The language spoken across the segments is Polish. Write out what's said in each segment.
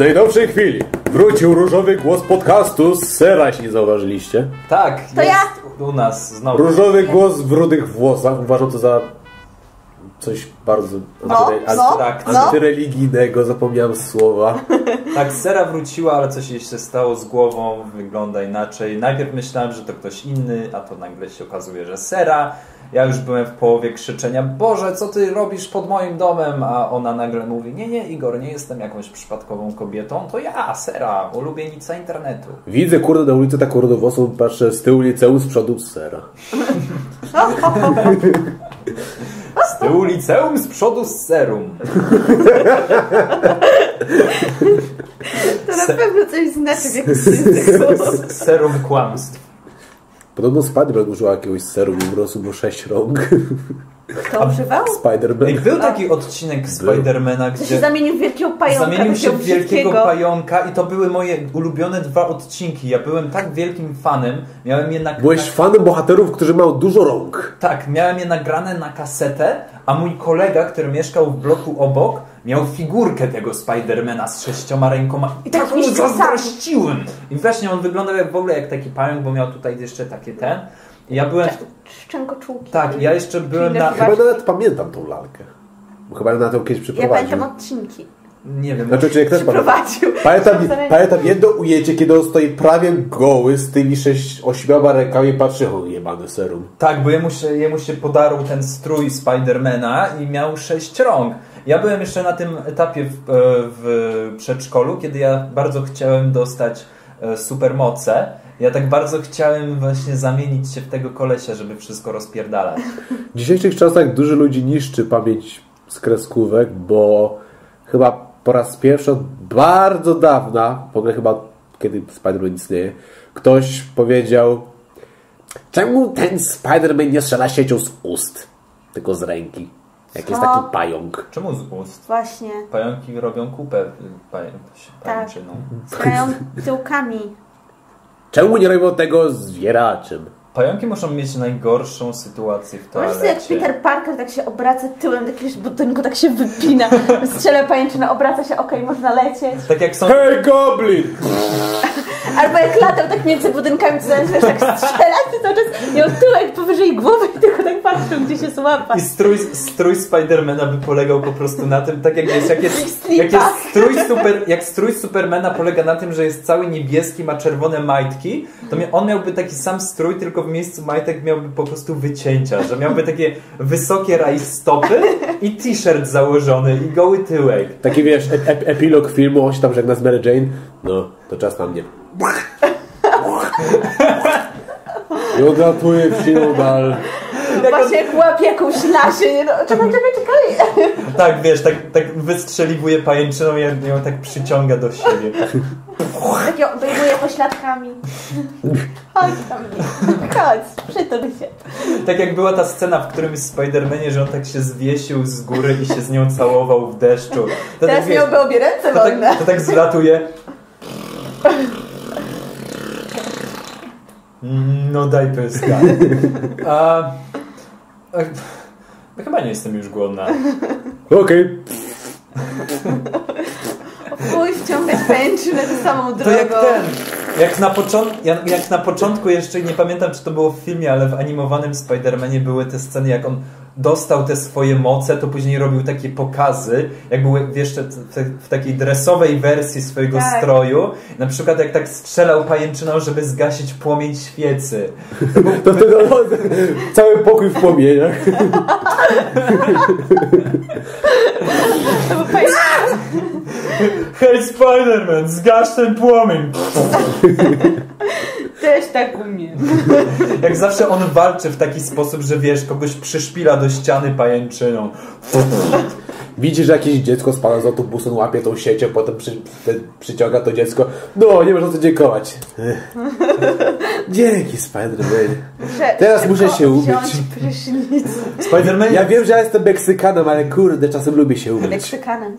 najnowszej chwili wrócił różowy głos podcastu z Sera, jeśli nie zauważyliście. Tak, to jest ja. U nas znowu. Różowy głos w rudych włosach. Uważam to za coś bardzo antyreligijnego, zapomniałem słowa. Tak, Sera wróciła, ale coś jej się stało z głową, wygląda inaczej. Najpierw myślałem, że to ktoś inny, a to nagle się okazuje, że Sera. Ja już byłem w połowie krzyczenia: Boże, co ty robisz pod moim domem? A ona nagle mówi: nie, Igor, nie jestem jakąś przypadkową kobietą, to ja, Sera, ulubienica internetu. Widzę, kurde, na ulicy taką rudowłosą, patrzę z tyłu liceum, z przodu Sera. Z tyłu liceum, z przodu z serum. To na pewno coś znaczy w jakiś Serum kłamstw. Podobno Spider-Man użył jakiegoś serum i urosł mu 6 rąk. Kto używał? Spider-Man. Był taki odcinek Spidermana, To gdzie się zamienił w wielkiego pająka. zamienił się w wielkiego brzydkiego pająka i to były moje ulubione 2 odcinki. Ja byłem tak wielkim fanem, miałem je Byłeś fanem bohaterów, którzy mają dużo rąk. Tak, miałem je nagrane na kasetę, a mój kolega, który mieszkał w bloku obok, miał figurkę tego Spidermana z 6 rękoma i tak mu zazdrościłem. I właśnie on wyglądał w ogóle jak taki pająk, bo miał tutaj jeszcze takie ten. I ja byłem... Szczękoczułki. Tak, ja jeszcze byłem na... Chyba nawet pamiętam tą lalkę. Bo chyba na to kiedyś przyprowadził. Ja pamiętam odcinki. Nie wiem. Znaczy, jak też pamiętam jedno ujęcie, kiedy on stoi prawie goły z tymi 8 rękami i patrzy: o, jebany serum. Tak, bo jemu się podarł ten strój Spidermana i miał 6 rąk. Ja byłem jeszcze na tym etapie w przedszkolu, kiedy ja bardzo chciałem dostać supermoce. Ja tak bardzo chciałem właśnie zamienić się w tego kolesia, żeby wszystko rozpierdalać. W dzisiejszych czasach dużo ludzi niszczy pamięć z kreskówek, bo chyba po raz pierwszy od bardzo dawna, w ogóle chyba kiedy Spider-Man istnieje, ktoś powiedział: czemu ten Spider-Man nie strzela siecią z ust, tylko z ręki? Jak jest taki pająk. Czemu z ust? Właśnie. Pająki robią kupę pajęczyną. Grają tyłkami. Czemu nie robią tego zwieraczem? Pająki muszą mieć najgorszą sytuację w toalecie. Możesz jak Peter Parker tak się obraca tyłem, jakiegoś budynku tak się wypina, strzela pajęczyna, obraca się, okej, można lecieć. Tak jak są... Hej, Goblin! Albo jak latał tak między budynkami, to wiesz, tak strzelać i cały czas miał tyłek powyżej głowy i tylko tak patrzył, gdzie się złapa. I strój Spidermana by polegał po prostu na tym, tak jak jest, jak strój Supermana polega na tym, że jest cały niebieski, ma czerwone majtki, to on miałby taki sam strój, tylko w miejscu majtek miałby po prostu wycięcia, że miałby takie wysokie rajstopy i t-shirt założony i goły tyłek. Taki wiesz, epilog filmu, on się tam żegna z Mary Jane. No, to czas na mnie. I odlatuje w sinodal. Właśnie jak łapie jakąś lasię, no, czekaj. Tak, wiesz, tak wystrzeliwuje pajęczyną i ją tak przyciąga do siebie. Tak ją obejmuje pośladkami. Chodź tam, chodź, przytul się. Tak jak była ta scena w którymś Spider-Manie, że on tak się zwiesił z góry i się z nią całował w deszczu. To teraz tak, wiesz, miałby obie ręce wolne. To tak zlatuje. No daj pyska. Chyba nie jestem już głodna. Okej. Fuj, wciągać pajęczynę tą samą drogą. To jak na początku jeszcze, nie pamiętam czy to było w filmie, ale w animowanym Spider-Manie były te sceny, jak on dostał te swoje moce, to później robił takie pokazy, jak były jeszcze w takiej dresowej wersji swojego stroju. Na przykład jak tak strzelał pajęczyną, żeby zgasić płomień świecy. To wtedy cały pokój w płomieniach. Hej Spider-Man, zgaś ten płomień! Też tak umiem. Jak zawsze on walczy w taki sposób, że wiesz, kogoś przyszpila do ściany pajęczyną. Widzi, że jakieś dziecko spada z autobusu, łapie tą siecią, potem przyciąga to dziecko. No, nie można co dziękować. Dzięki, Spider-Man. Teraz muszę się umyć. Spider-Man... Ja wiem, że ja jestem Meksykanem, ale kurde, czasem lubię się umyć. Meksykan.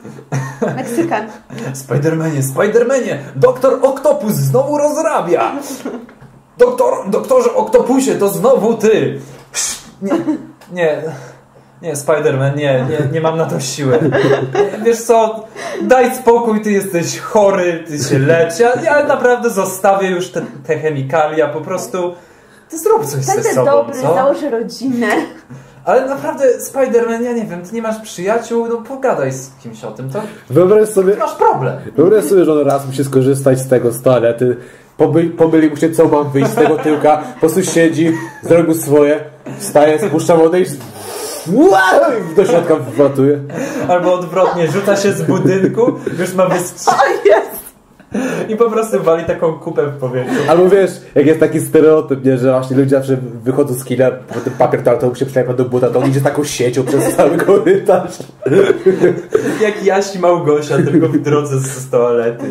Spider-Manie, Doktor Oktopus znowu rozrabia. Doktorze Oktopusie, to znowu ty. Nie. Nie, Spider-Man, nie mam na to siły. Wiesz co, daj spokój, ty jesteś chory, ty się lecz. Ja naprawdę zostawię już te chemikalia, po prostu ty zrób coś ze sobą, dobry, co? założy rodzinę. Ale naprawdę, Spider-Man, ja nie wiem, ty nie masz przyjaciół, no pogadaj z kimś o tym, to Wyobraź sobie, masz problem. że on raz musi skorzystać z toalety, pomyli mu się, co mam wyjść z tego tyłka, po prostu siedzi, zrobił swoje, wstaje, spuszcza wodę i do środka wlatuje. Albo odwrotnie, rzuca się z budynku, już ma Jest! i po prostu wali taką kupę w powietrzu. Albo wiesz, jak jest taki stereotyp, nie, że właśnie ludzie zawsze wychodzą z kina, ten papier toaletowy się przykleja do buta, to on idzie z taką siecią przez cały korytarz. Jak Jaś i Małgosia, tylko w drodze z toalety.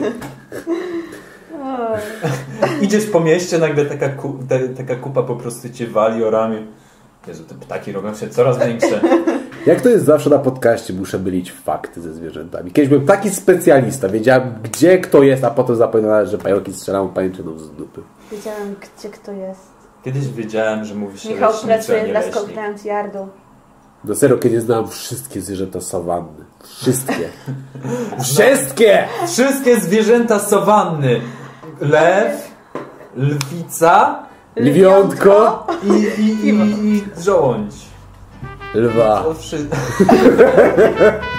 Idziesz po mieście, nagle taka kupa po prostu cię wali o ramię. Jezu, te ptaki robią się coraz większe. Jak to jest zawsze na podcaście, muszę mylić fakty ze zwierzętami. Kiedyś byłem taki specjalista, wiedziałem gdzie kto jest, a potem zapominałem, że pająki strzelają pajęczyną z dupy. Wiedziałem, gdzie kto jest. Kiedyś wiedziałem, że mówi się Michał leśniczy, a pracuje nie dla leśnik. Scotland Yardu. Do serio, kiedy znałem wszystkie zwierzęta sawanny. Wszystkie. Wszystkie! Wszystkie zwierzęta sawanny. Lew, lwica Lwiątko, i żołądź. lwa. To wszystko.